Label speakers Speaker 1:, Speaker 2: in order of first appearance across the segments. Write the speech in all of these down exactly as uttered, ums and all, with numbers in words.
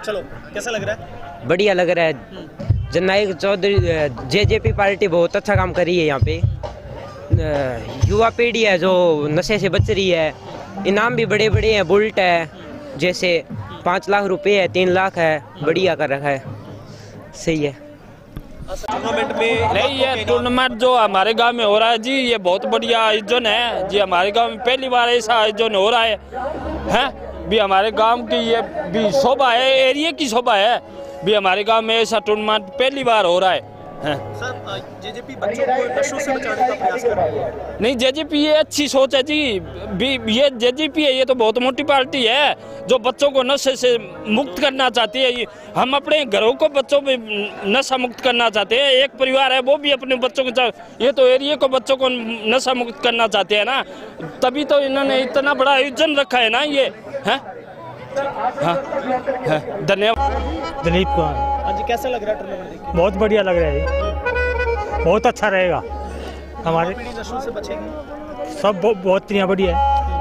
Speaker 1: चलो कैसा लग रहा है?
Speaker 2: बढ़िया लग रहा है। Jannayak Chaudhary J J P party बहुत अच्छा काम करी है यहाँ पे। युवा पीढ़ी है जो नशे से बच रही है। इनाम भी बड़े बड़े हैं, बुलेट है जैसे पाँच लाख रुपए है, तीन लाख है, बढ़िया कर रखा है। सही है।
Speaker 1: टूर्नामेंट में
Speaker 3: नहीं, ये टूर्नामेंट जो हमारे गांव में हो रहा है जी, ये बहुत बढ़िया आयोजन है जी। हमारे गांव में पहली बार ऐसा आयोजन हो रहा है हैं भी। हमारे गांव की ये भी शोभा है, एरिया की शोभा है भी। हमारे गांव में ऐसा टूर्नामेंट पहली बार हो रहा है।
Speaker 1: सर जेजेपी बच्चों को नशों से बचाने का प्रयास कर रही है।
Speaker 3: नहीं, जेजेपी ये अच्छी सोच है जी। भी ये जेजेपी है, ये तो बहुत मोटी पार्टी है जो बच्चों को नशे से मुक्त करना चाहती है। हम अपने घरों को बच्चों में नशा मुक्त करना चाहते हैं। एक परिवार है वो भी अपने बच्चों को, ये तो एरिया को बच्चों को नशा मुक्त करना चाहते हैं ना, तभी तो इन्होंने इतना बड़ा आयोजन रखा है ना ये है। हाँ, हाँ, धन्यवाद।
Speaker 4: दिलीप कुमार।
Speaker 1: हाँ जी, कैसा लग रहा है टूर्नामेंट देख के?
Speaker 4: बहुत बढ़िया लग रहा है जी, बहुत अच्छा रहेगा। हमारे
Speaker 1: पीढ़ी नशों से बचेगी।
Speaker 4: सब बहुत बहुत बढ़िया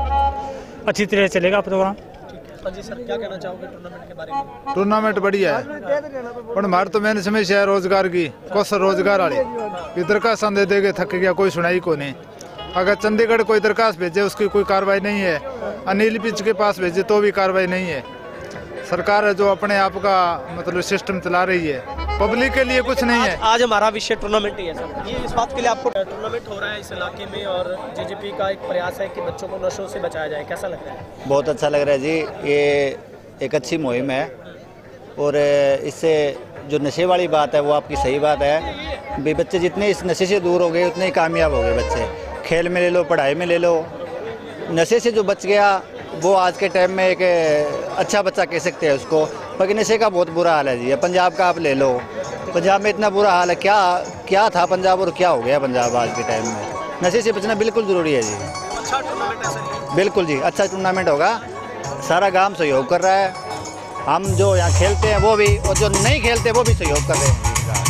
Speaker 4: है, अच्छी तरह चलेगा प्रोग्राम।
Speaker 1: हाँ जी सर, क्या कहना चाहोगे टूर्नामेंट के बारे में?
Speaker 5: टूर्नामेंट बढ़िया है, पर हमारे तो मैंने समस्या है रोजगार की। कौशल रोजगार वाले इधर का संदेह दे के थक गया, कोई सुनाई को नहीं। अगर चंडीगढ़ कोई दरखास्त भेजे उसकी कोई कार्रवाई नहीं है, अनिल पिच के पास भेजे तो भी कार्रवाई नहीं है। सरकार है जो अपने आप का मतलब सिस्टम चला रही है, पब्लिक के लिए कुछ नहीं है।
Speaker 1: आज, आज हमारा विषय टूर्नामेंट ही है सर। ये इस बात के लिए आपको टूर्नामेंट हो रहा है इस इलाके में और जेजेपी का एक प्रयास है कि बच्चों को नशों से बचाया जाए, कैसा लग रहा है?
Speaker 6: बहुत अच्छा लग रहा है जी। ये एक अच्छी मुहिम है और इससे जो नशे वाली बात है वो आपकी सही बात है भी। बच्चे जितने इस नशे से दूर हो गए उतने ही कामयाब हो गए बच्चे। खेल में ले लो, पढ़ाई में ले लो, नशे से जो बच गया वो आज के टाइम में एक अच्छा बच्चा कह सकते हैं उसको। बाकी नशे का बहुत बुरा हाल है जी। पंजाब का आप ले लो, पंजाब में इतना बुरा हाल है, क्या क्या था पंजाब और क्या हो गया पंजाब आज के टाइम में। नशे से बचना बिल्कुल ज़रूरी है जी।
Speaker 1: अच्छा टूर्नामेंट है सर।
Speaker 6: बिल्कुल जी, अच्छा टूर्नामेंट होगा। सारा गांव सहयोग कर रहा है, हम जो यहाँ खेलते हैं वो भी, और जो नहीं खेलते वो भी सहयोग कर रहे हैं।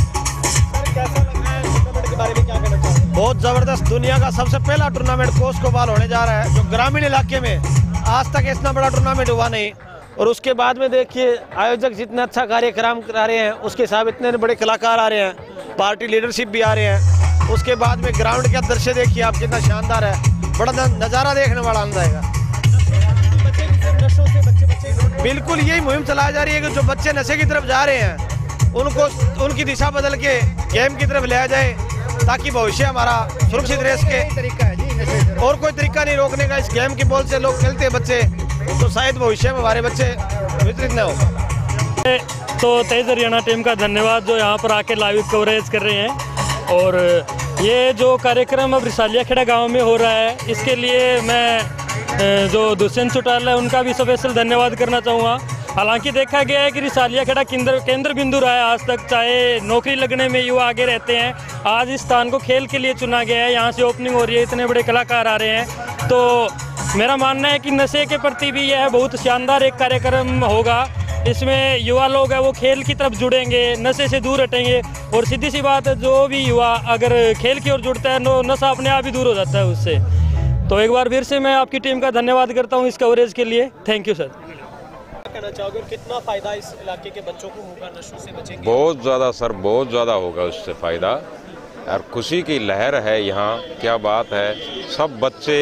Speaker 7: बहुत ज़बरदस्त, दुनिया का सबसे पहला टूर्नामेंट कोस्कोबाल होने जा रहा है जो ग्रामीण इलाके में आज तक इतना बड़ा टूर्नामेंट हुआ नहीं। और उसके बाद में देखिए आयोजक जितना अच्छा कार्यक्रम करा रहे हैं उसके हिसाब इतने बड़े कलाकार आ रहे हैं, पार्टी लीडरशिप भी आ रहे हैं। उसके बाद में ग्राउंड का दृश्य देखिए आप कितना शानदार है, बड़ा नज़ारा देखने वाला अंदर आएगा। बिल्कुल यही मुहिम चलाई जा रही है कि जो बच्चे नशे की तरफ जा रहे हैं उनको उनकी दिशा बदल के गेम की तरफ लाया जाए ताकि भविष्य हमारा सुरक्षित रह सके। और कोई तरीका नहीं रोकने का। इस गेम की बॉल से लोग खेलते हैं बच्चे, तो शायद भविष्य में हमारे बच्चे वितरित न हो।
Speaker 4: तो तेज हरियाणा टीम का धन्यवाद जो यहाँ पर आके लाइव कवरेज कर रहे हैं। और ये जो कार्यक्रम अब रिसालिया खेड़ा गाँव में हो रहा है, इसके लिए मैं जो दुष्यंत चौटाला है उनका भी स्पेशल धन्यवाद करना चाहूँगा। हालांकि देखा गया है कि रिसालिया खेड़ा केंद्र केंद्र बिंदु रहा है आज तक, चाहे नौकरी लगने में युवा आगे रहते हैं। आज इस स्थान को खेल के लिए चुना गया है, यहाँ से ओपनिंग हो रही है, इतने बड़े कलाकार आ रहे हैं। तो मेरा मानना है कि नशे के प्रति भी यह बहुत शानदार एक कार्यक्रम होगा। इसमें युवा लोग हैं वो खेल की तरफ जुड़ेंगे, नशे से दूर हटेंगे। और सीधी सी बात है, जो भी युवा अगर खेल की ओर जुड़ता है तो नशा अपने आप ही दूर हो जाता है उससे। तो एक बार फिर से मैं आपकी टीम का धन्यवाद करता हूँ इस कवरेज के लिए। Thank you sir.
Speaker 1: कहना चाहोगे कितना फायदा इस इलाके के बच्चों को होगा नशों से बचेंगे?
Speaker 8: बहुत ज़्यादा सर, बहुत ज़्यादा होगा उससे फ़ायदा। और खुशी की लहर है यहाँ, क्या बात है। सब बच्चे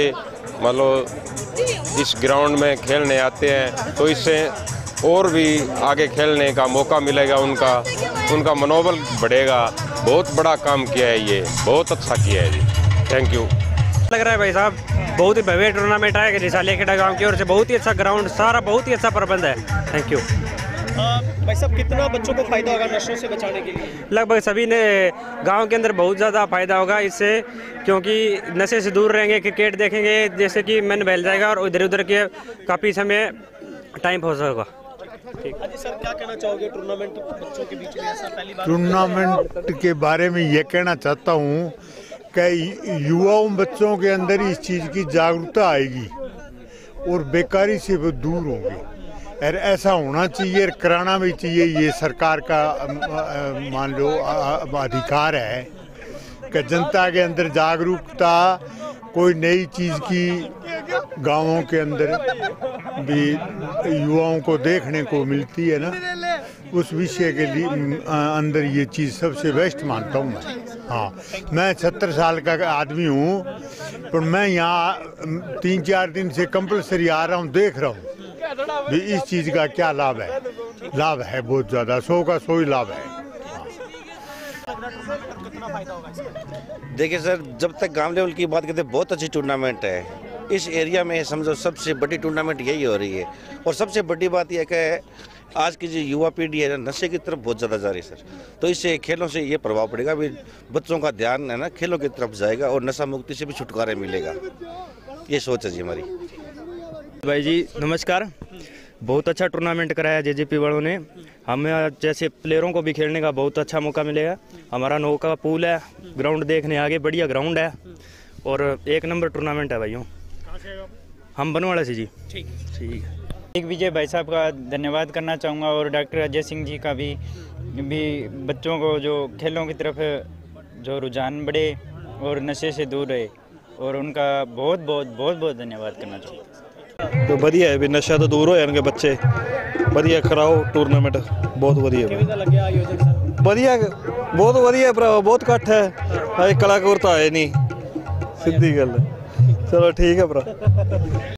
Speaker 8: मतलब इस ग्राउंड में खेलने आते हैं तो इससे और भी आगे खेलने का मौका मिलेगा, उनका उनका मनोबल बढ़ेगा। बहुत बड़ा काम किया है ये, बहुत अच्छा किया है जी। Thank you.
Speaker 2: लग रहा है भाई साहब, बहुत ही भव्य टूर्नामेंट है रिसालिया खेड़ा गांव की ओर से। बहुत ही अच्छा ग्राउंड, सारा बहुत ही अच्छा प्रबंध है। Thank you.
Speaker 1: भाई साहब, कितना बच्चों को फायदा होगा नशों से बचाने के लिए?
Speaker 2: लगभग सभी ने गांव के अंदर बहुत ज़्यादा फायदा होगा इससे, क्योंकि नशे से दूर रहेंगे, क्रिकेट देखेंगे जैसे कि मन बहल जाएगा और इधर उधर के काफ़ी समय टाइम हो सकेगा।
Speaker 1: सर, क्या कहना चाहोगे टूर्नामेंट बच्चों के बीच में ऐसा पहली बार?
Speaker 9: टूर्नामेंट के बारे में ये कहना चाहता हूँ कि युवाओं बच्चों के अंदर इस चीज़ की जागरूकता आएगी और बेकारी से वो दूर होंगे। और ऐसा होना चाहिए, कराना भी चाहिए। ये सरकार का मान लो अधिकार है कि जनता के अंदर जागरूकता, कोई नई चीज़ की गांवों के अंदर भी युवाओं को देखने को मिलती है ना, उस विषय के लिए अंदर ये चीज़ सबसे बेस्ट मानता हूँ मैं। हाँ, मैं सत्तर साल का आदमी हूँ, पर मैं यहाँ तीन चार दिन से कंपलसरी आ रहा हूँ, देख रहा हूँ भी इस चीज़ का क्या लाभ है। लाभ है बहुत ज़्यादा, सौ का सौ ही लाभ है।
Speaker 10: देखिए सर, जब तक गांव लेवल की बात करते हैं, बहुत अच्छी टूर्नामेंट है इस एरिया में। समझो सबसे बड़ी टूर्नामेंट यही हो रही है। और सबसे बड़ी बात यह है आज की जो युवा पीढ़ी है ना, नशे की तरफ बहुत ज़्यादा जा रही है सर। तो इससे खेलों से ये प्रभाव पड़ेगा, भी बच्चों का ध्यान है ना खेलों की तरफ जाएगा और नशा मुक्ति से भी छुटकारा मिलेगा। ये सोच है जी हमारी।
Speaker 11: भाई जी नमस्कार। बहुत अच्छा टूर्नामेंट कराया जेजेपी वालों ने। हमें जैसे प्लेयरों को भी खेलने का बहुत अच्छा मौका मिलेगा। हमारा नौ का पूल है, ग्राउंड देखने आगे बढ़िया ग्राउंड है और एक नंबर टूर्नामेंट है भाइयों। हम बनवाड़ा से जी। ठीक ठीक
Speaker 12: एक विजय भाई साहब का धन्यवाद करना चाहूँगा और डॉक्टर अजय सिंह जी का भी भी बच्चों को जो खेलों की तरफ जो रुझान बढ़े और नशे से दूर रहे, और उनका बहुत बहुत बहुत बहुत धन्यवाद करना चाहूँगा।
Speaker 13: तो बढ़िया है भी, नशा तो दूर हो जाएंगे बच्चे। बढ़िया कराओ टूर्नामेंट, बहुत बढ़िया बढ़िया बहुत बढ़िया भरा, बहुत इकट्ठ है। अज कलाकार तो आए नहीं, सीधी गल। चलो ठीक है भरा।